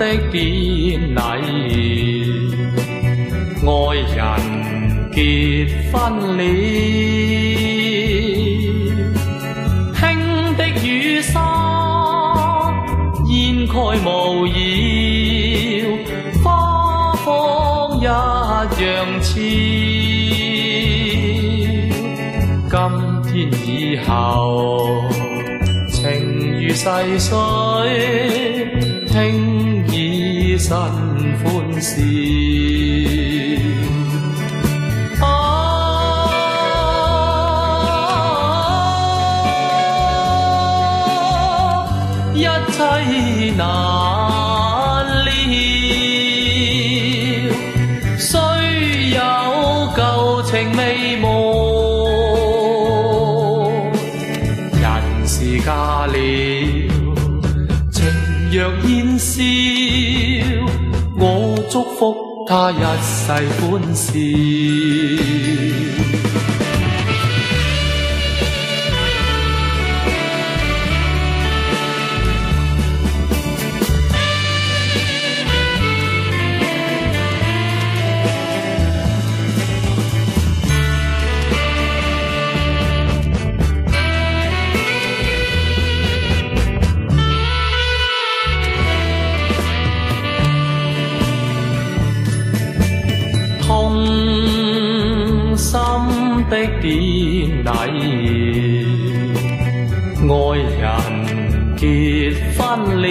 的典禮，愛人結婚了，輕的雨紗煙蓋無擾，花芳一樣俏。今天以後情如逝水，聽已新歡笑。一切難了，雖有舊情未忘，人是嫁了，情若煙消，我祝福他一世歡笑。痛心的典禮，愛人結婚了，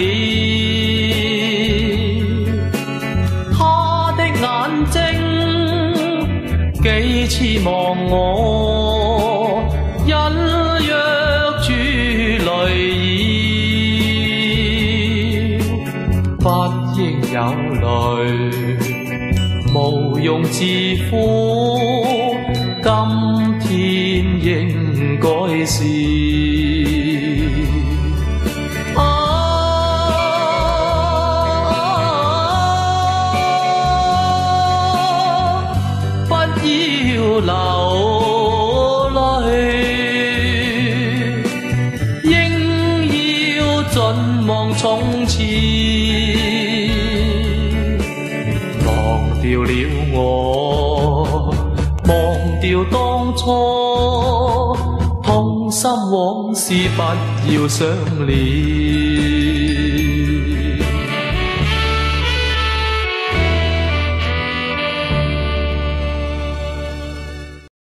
他的眼睛幾次望我，隱約珠淚繞，不應有淚。無用自負，今天應該是不要流淚，應要盡忘從前。忘掉了我，忘掉當初，痛心往事不要想了。